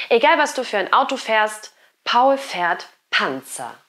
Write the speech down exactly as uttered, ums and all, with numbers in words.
Egal, was du für ein Auto fährst, Paul fährt Panzer.